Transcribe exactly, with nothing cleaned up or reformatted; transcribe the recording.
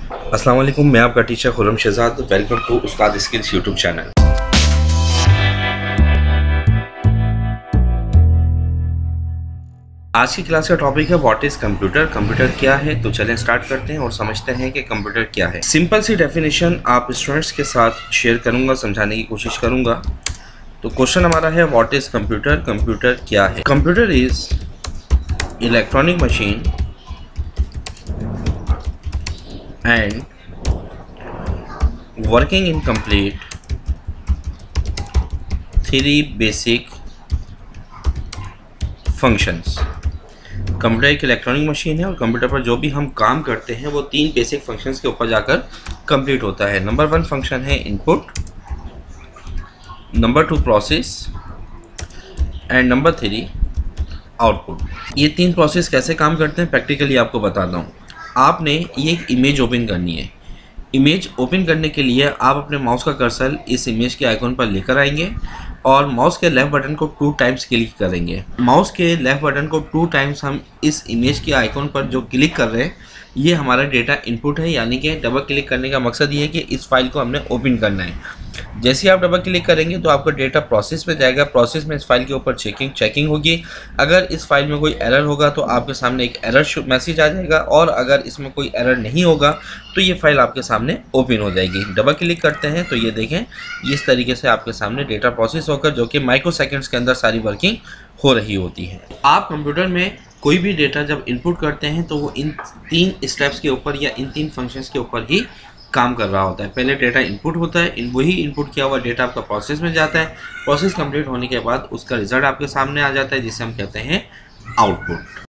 अस्सलाम वालेकुम, मैं आपका teacher Khurram Shahzad. Welcome to Ustad skills YouTube channel. आज की क्लास का टॉपिक है व्हाट इज़ कंप्यूटर। कंप्यूटर क्या है, तो चलें स्टार्ट करते हैं और समझते हैं कि कंप्यूटर क्या है। सिंपल सी डेफिनेशन आप स्टूडेंट्स के साथ शेयर करूंगा, समझाने की कोशिश करूंगा। तो क्वेश्चन हमारा है व्हाट इज़ कंप्यूटर। कंप्यूटर क्या है? Computer is electronic machine and working in complete three basic functions। Computer एक इलेक्ट्रॉनिक मशीन है और कंप्यूटर पर जो भी हम काम करते हैं वो तीन बेसिक फंक्शंस के ऊपर जाकर कंप्लीट होता है। नंबर वन फंक्शन है input, number two process and number three output. ये तीन प्रोसेस कैसे काम करते हैं प्रैक्टिकली आपको बताता हूँ। आपने ये एक इमेज ओपन करनी है। इमेज ओपन करने के लिए आप अपने माउस का कर्सर इस इमेज के आइकॉन पर लेकर आएंगे और माउस के लेफ़्ट बटन को टू टाइम्स क्लिक करेंगे। माउस के लेफ़्ट बटन को टू टाइम्स हम इस इमेज के आइकॉन पर जो क्लिक कर रहे हैं ये हमारा डेटा इनपुट है, यानी कि डबल क्लिक करने का मकसद ये है कि इस फाइल को हमने ओपन करना है। जैसे ही आप डबल क्लिक करेंगे तो आपका डेटा प्रोसेस में जाएगा। प्रोसेस में इस फाइल के ऊपर चेकिंग चेकिंग होगी। अगर इस फाइल में कोई एरर होगा तो आपके सामने एक एरर मैसेज आ जाएगा, और अगर इसमें कोई एरर नहीं होगा तो ये फाइल आपके सामने ओपन हो जाएगी। डबल क्लिक करते हैं तो ये देखें, इस तरीके से आपके सामने डेटा प्रोसेस होकर जो कि माइक्रो सेकेंड्स के अंदर सारी वर्किंग हो रही होती है। आप कंप्यूटर में कोई भी डेटा जब इनपुट करते हैं तो वो इन तीन स्टेप्स के ऊपर या इन तीन फंक्शंस के ऊपर ही काम कर रहा होता है। पहले डेटा इनपुट होता है, इन वही इनपुट किया हुआ डेटा आपका प्रोसेस में जाता है। प्रोसेस कंप्लीट होने के बाद उसका रिजल्ट आपके सामने आ जाता है जिसे हम कहते हैं आउटपुट।